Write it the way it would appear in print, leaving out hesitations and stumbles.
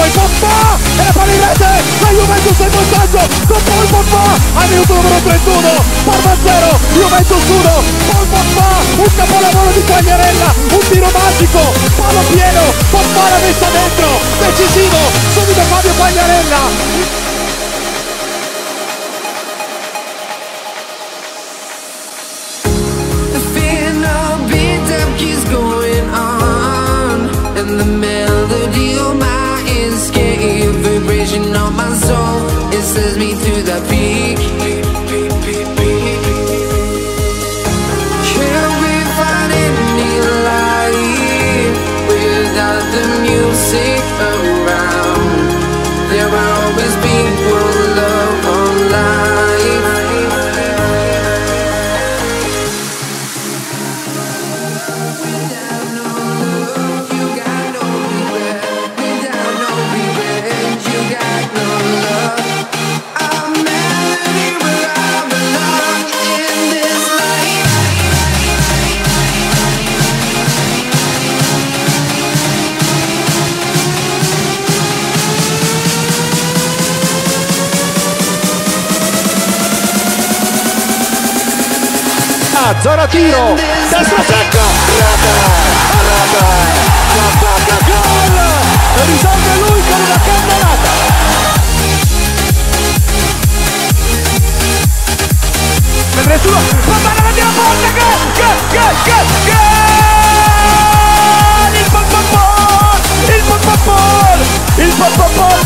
poi Pogba e la palla in rete, la Juventus in vantaggio con Paul Pogba al minuto numero 31, Parma 0, Juventus 1, Paul Pogba, un capolavoro di Quagliarella, un tiro magico, palo pieno, Pogba l'ha messa dentro, decisivo, subito Fabio Quagliarella. Keeps going on, and the melody of my escape, vibration on my soul, it sends me to the peak. Can we find any light without the music around? There will always be one love on life. Zona tiro, destra secca, rete, attacca, gol, e risolve lui con una cannonata. Mentre nessuno, palla davanti alla porta, gol, il Pogba,